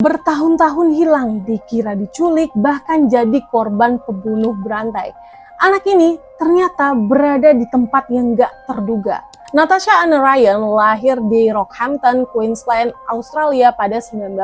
Bertahun-tahun hilang, dikira diculik, bahkan jadi korban pembunuh berantai. Anak ini ternyata berada di tempat yang gak terduga. Natasha Anne Ryan lahir di Rockhampton, Queensland, Australia pada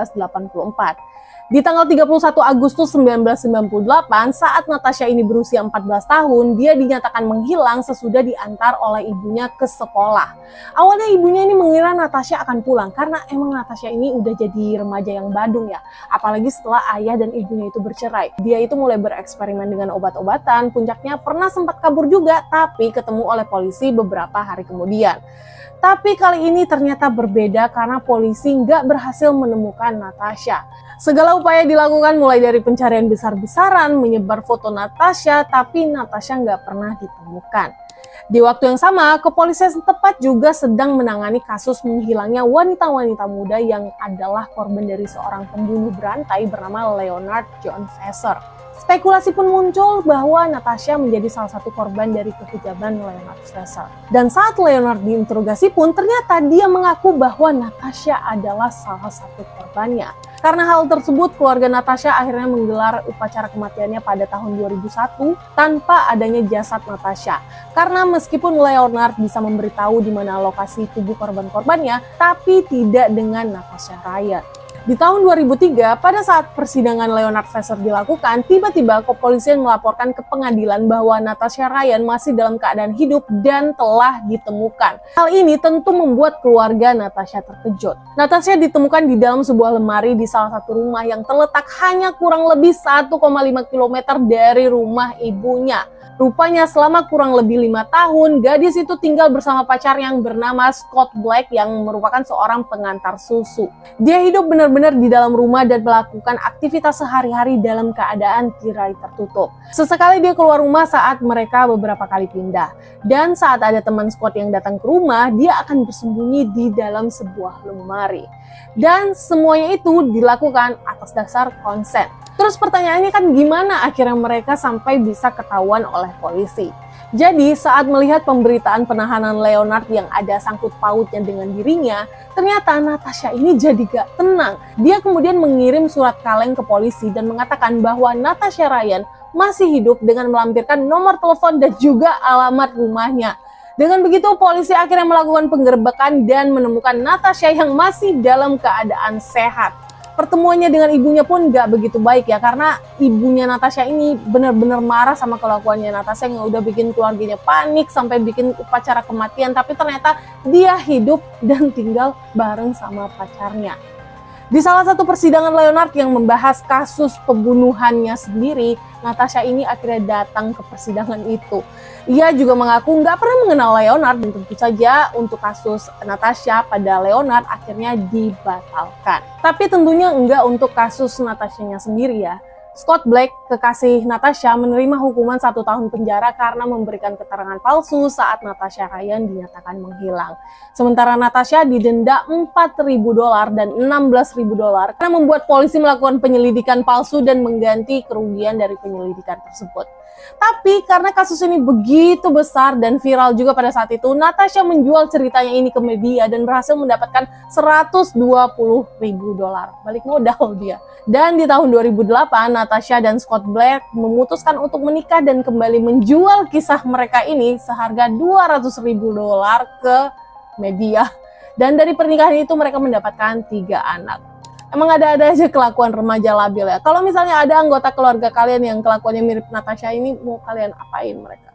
1984. Di tanggal 31 Agustus 1998, saat Natasha ini berusia 14 tahun, dia dinyatakan menghilang sesudah diantar oleh ibunya ke sekolah. Awalnya ibunya ini mengira Natasha akan pulang karena emang Natasha ini udah jadi remaja yang badung ya. Apalagi setelah ayah dan ibunya itu bercerai. Dia itu mulai bereksperimen dengan obat-obatan, puncaknya pernah sempat kabur juga, tapi ketemu oleh polisi beberapa hari kemudian. Tapi kali ini ternyata berbeda karena polisi nggak berhasil menemukan Natasha. Segala upaya dilakukan mulai dari pencarian besar-besaran, menyebar foto Natasha, tapi Natasha nggak pernah ditemukan. Di waktu yang sama, kepolisian setempat juga sedang menangani kasus menghilangnya wanita-wanita muda yang adalah korban dari seorang pembunuh berantai bernama Leonard John Fraser. Spekulasi pun muncul bahwa Natasha menjadi salah satu korban dari kekejaman Leonard Fraser. Dan saat Leonard diinterogasi pun ternyata dia mengaku bahwa Natasha adalah salah satu korbannya. Karena hal tersebut, keluarga Natasha akhirnya menggelar upacara kematiannya pada tahun 2001 tanpa adanya jasad Natasha. Karena meskipun Leonard bisa memberitahu di mana lokasi tubuh korban-korbannya, tapi tidak dengan Natasha Ryan. Di tahun 2003, pada saat persidangan Leonard Fraser dilakukan, tiba-tiba kepolisian melaporkan ke pengadilan bahwa Natasha Ryan masih dalam keadaan hidup dan telah ditemukan. Hal ini tentu membuat keluarga Natasha terkejut. Natasha ditemukan di dalam sebuah lemari di salah satu rumah yang terletak hanya kurang lebih 1,5 km dari rumah ibunya. Rupanya selama kurang lebih 5 tahun, gadis itu tinggal bersama pacar yang bernama Scott Black yang merupakan seorang pengantar susu. Dia hidup benar-benar di dalam rumah dan melakukan aktivitas sehari-hari dalam keadaan tirai tertutup. Sesekali dia keluar rumah saat mereka beberapa kali pindah. Dan saat ada teman Scott yang datang ke rumah, dia akan bersembunyi di dalam sebuah lemari. Dan semuanya itu dilakukan atas dasar konsen. Terus pertanyaannya kan gimana akhirnya mereka sampai bisa ketahuan oleh polisi? Jadi saat melihat pemberitaan penahanan Leonard yang ada sangkut pautnya dengan dirinya, ternyata Natasha ini jadi gak tenang. Dia kemudian mengirim surat kaleng ke polisi dan mengatakan bahwa Natasha Ryan masih hidup dengan melampirkan nomor telepon dan juga alamat rumahnya. Dengan begitu polisi akhirnya melakukan penggerbekan dan menemukan Natasha yang masih dalam keadaan sehat. Pertemuannya dengan ibunya pun gak begitu baik ya, karena ibunya Natasha ini benar-benar marah sama kelakuannya Natasha yang udah bikin keluarganya panik sampai bikin upacara kematian, tapi ternyata dia hidup dan tinggal bareng sama pacarnya. Di salah satu persidangan Leonard yang membahas kasus pembunuhannya sendiri, Natasha ini akhirnya datang ke persidangan itu. Ia juga mengaku nggak pernah mengenal Leonard dan tentu saja untuk kasus Natasha pada Leonard akhirnya dibatalkan. Tapi tentunya enggak untuk kasus Natasha-nya sendiri ya. Scott Black, kekasih Natasha, menerima hukuman 1 tahun penjara karena memberikan keterangan palsu saat Natasha Ryan dinyatakan menghilang. Sementara Natasha didenda $4.000 dan $16.000 karena membuat polisi melakukan penyelidikan palsu dan mengganti kerugian dari penyelidikan tersebut. Tapi karena kasus ini begitu besar dan viral juga pada saat itu, Natasha menjual ceritanya ini ke media dan berhasil mendapatkan $120.000. Balik modal dia. Dan di tahun 2008, Natasha dan Scott Black memutuskan untuk menikah dan kembali menjual kisah mereka ini seharga $200.000 ke media. Dan dari pernikahan itu mereka mendapatkan 3 anak. Emang ada-ada aja kelakuan remaja labil ya. Kalau misalnya ada anggota keluarga kalian yang kelakuannya mirip Natasha ini, mau kalian apain mereka?